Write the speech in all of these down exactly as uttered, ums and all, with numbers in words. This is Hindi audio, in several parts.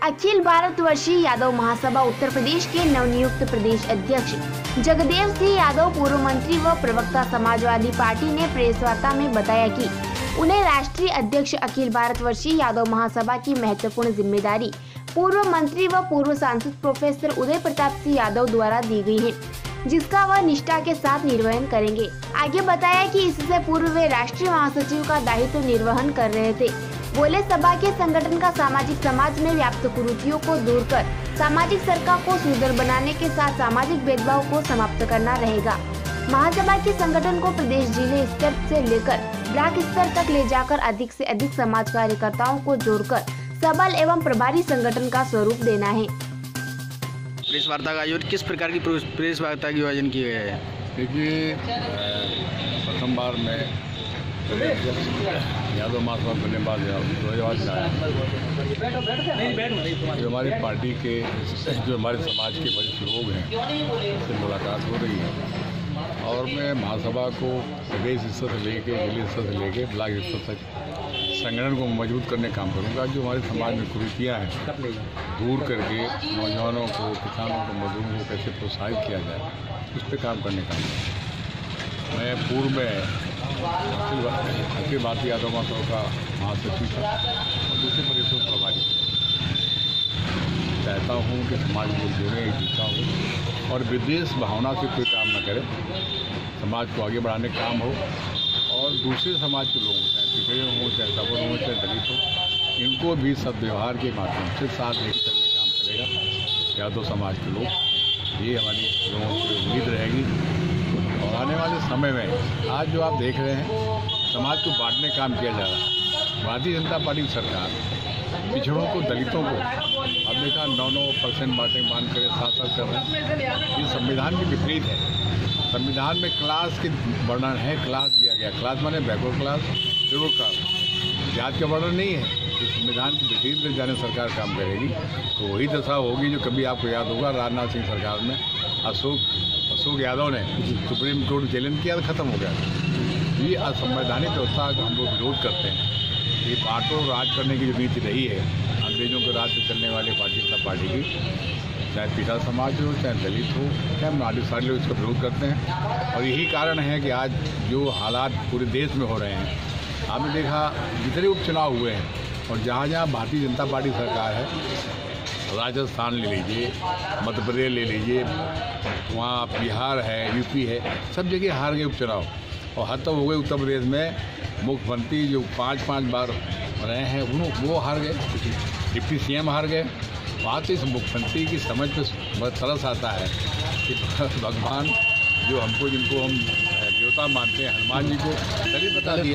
अखिल भारतवर्षीय यादव महासभा उत्तर प्रदेश के नवनियुक्त प्रदेश अध्यक्ष जगदेव सिंह यादव, पूर्व मंत्री व प्रवक्ता समाजवादी पार्टी ने प्रेस वार्ता में बताया कि उन्हें राष्ट्रीय अध्यक्ष अखिल भारतवर्षीय यादव महासभा की महत्वपूर्ण जिम्मेदारी पूर्व मंत्री व पूर्व सांसद प्रोफेसर उदय प्रताप सिंह यादव द्वारा दी गई है, जिसका वह निष्ठा के साथ निर्वहन करेंगे। आगे बताया कि इससे पूर्व वे राष्ट्रीय महासचिव का दायित्व निर्वहन कर रहे थे। बोले, सभा के संगठन का सामाजिक समाज में व्याप्त कुरीतियों को दूर कर सामाजिक सरकार को सुदृढ़ बनाने के साथ सामाजिक भेदभाव को समाप्त करना रहेगा। महासभा के संगठन को प्रदेश जिले स्तर से लेकर ब्लॉक स्तर तक ले जाकर अधिक से अधिक समाज कार्यकर्ताओं को जोड़कर सबल एवं प्रभारी संगठन का स्वरूप देना है। प्रेस वार्ता का आयोजन किस प्रकार की प्रेस वार्ता का आयोजन किया गया है? देखिए, प्रथम बार मैं यादव महासभा बनने बाद धन्यवाद चाहे जो हमारी पार्टी के जो हमारे समाज के वरिष्ठ लोग हैं उससे मुलाकात हो रही है और मैं महासभा को प्रदेश स्तर से लेके जिले स्तर से लेके ब्लॉक स्तर तक संगठन को मजबूत करने का काम करूँगा। जो हमारे समाज में कुरीतियाँ हैं दूर करके नौजवानों को, किसानों को, मजदूरों को कैसे प्रोत्साहित किया जाए उस पर काम करने का। मैं पूर्व में अखिल भारतीय यादव महासभा का महासचिव था और दूसरे प्रदेशों को प्रभारी चाहता हूँ कि समाज को जोड़े, एकजुटता हो और विदेश भावना से कोई काम न करे, समाज को आगे बढ़ाने का काम हो और दूसरे समाज के लोग चाहे पिछड़े हों, चाहे सबर हों, चाहे दलित हो, इनको भी सद्व्यवहार के माध्यम से साथ लेकर चलने का काम करेगा यादव समाज के लोग। ये हमारी लोगों की उम्मीद रहेगी और आने वाले समय में आज जो आप देख रहे हैं समाज को बांटने का काम किया जा रहा है। भारतीय जनता पार्टी की सरकार पिछड़ों को, दलितों को अब देखा नौ नौ परसेंट बांटे बांध कर साथ साथ कर रहे हैं। ये संविधान के विपरीत है। संविधान में क्लास के वर्णन है, क्लास दिया गया, क्लास माने बैकवर्ड क्लास, शेड्यूल क्लास, जात का वर्णन नहीं है। इस संविधान के विपरीत में जाने सरकार काम करेगी तो वही दशा होगी जो कभी आपको याद होगा राजनाथ सिंह सरकार में अशोक अशोक यादव ने सुप्रीम कोर्ट चैलेंज किया तो खत्म हो गया। ये असंवैधानिक व्यवस्था का हम लोग विरोध करते हैं। ये बांटो राज करने की जो नीति रही है अंग्रेजों के राज से चलने वाली भारतीय जनता पार्टी की, चाहे पिछड़ा समाज हो, चाहे दलित हो, चाहे नागरिक, सारे लोग इसका विरोध करते हैं। और यही कारण है कि आज जो हालात पूरे देश में हो रहे हैं, आपने देखा जितने उपचुनाव हुए हैं और जहाँ जहाँ भारतीय जनता पार्टी सरकार है, राजस्थान ले लीजिए, मध्य प्रदेश ले लीजिए, वहाँ बिहार है, यूपी है, सब जगह हार गए उपचुनाव। और हद तक हो गए उत्तर प्रदेश में मुख्यमंत्री जो पाँच पाँच बार रहे हैं वो वो हार गए, डिप्टी सीएम हार गए। बात इस मुख्यमंत्री की समझ पे बहुत तरस आता है कि भगवान जो हमको, जिनको हम देवता मानते हैं, हनुमान जी को तभी बता दिया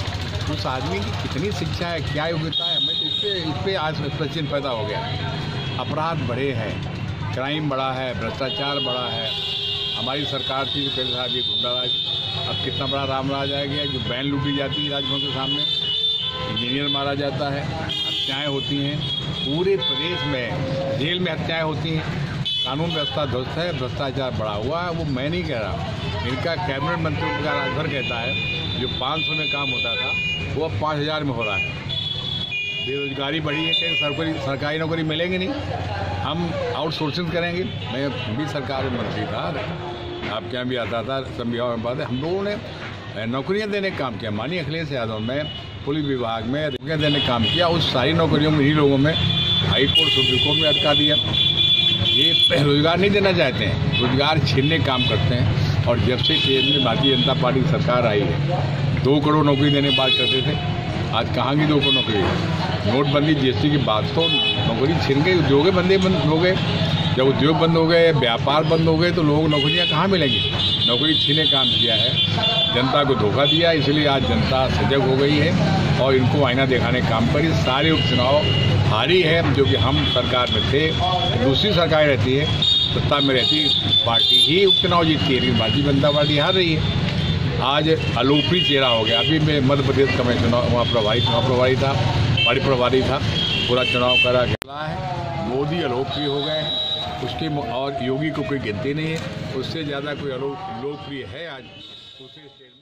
उस आदमी की कितनी शिक्षा है, क्या योग्यता है। हमें तो इस पर इस पर आज प्रश्न पैदा हो गया। अपराध बढ़े हैं, क्राइम बढ़ा है, भ्रष्टाचार बढ़ा है। हमारी सरकार थी तो पहले साहब ये गुंडाराज, अब कितना बड़ा रामराज आ गया। जो बैन लूटी जाती है राजभवन के सामने, इंजीनियर मारा जाता है, हत्याएँ होती हैं पूरे प्रदेश में, जेल में हत्याएँ होती हैं, कानून व्यवस्था ध्वस्त है, भ्रष्टाचार बढ़ा हुआ है। वो मैं नहीं कह रहा, इनका कैबिनेट मंत्री का राजभर कहता है जो पाँच सौ में काम होता था वो अब पाँच हज़ार में हो रहा है। बेरोजगारी बढ़ी है, कहीं सरकारी सरकारी नौकरी मिलेंगी नहीं, हम आउटसोर्सिंग करेंगे। मैं भी सरकार में मंत्री था, आपके यहाँ भी आता था, सब बात है। हम लोगों ने नौकरियाँ देने का काम किया। माननीय अखिलेश यादव में पुलिस विभाग में नौकरियाँ देने का काम किया। उस सारी नौकरियों में ही लोगों में हाई कोर्ट, सुप्रीम कोर्ट में अटका दिया। ये रोजगार नहीं देना चाहते हैं, रोजगार छीनने का काम करते हैं। और जब से केंद्र में भारतीय जनता पार्टी की सरकार आई है, दो करोड़ नौकरी देने की बात करते थे, आज कहाँ की दो करोड़ नौकरी। नोटबंदी, जीएसटी की बात तो नौकरी छीन गई, उद्योग बंदे बंद हो गए। जब उद्योग बंद हो गए, व्यापार बंद हो गए तो लोग नौकरियाँ कहाँ मिलेंगी। नौकरी छीने काम किया है, जनता को धोखा दिया, इसलिए आज जनता सजग हो गई है और इनको आईना दिखाने का काम करी। सारे उपचुनाव हारी है जो कि हम सरकार में थे, दूसरी सरकार रहती है, सत्ता में रहती पार्टी ही उपचुनाव जीतती है, लेकिन भारतीय जनता पार्टी हार रही है। आज अलोपी चेहरा हो गया। अभी मैं मध्य प्रदेश का मैं चुनाव वहाँ प्रभारी चुनाव प्रभारी था, पार्टी प्रभारी था, पूरा चुनाव करा गया है। मोदी अलोकप्रिय हो गए हैं, उसके और योगी को कोई गिनती नहीं है, उससे ज़्यादा कोई लोकप्रिय है आज दूसरे स्टेट में।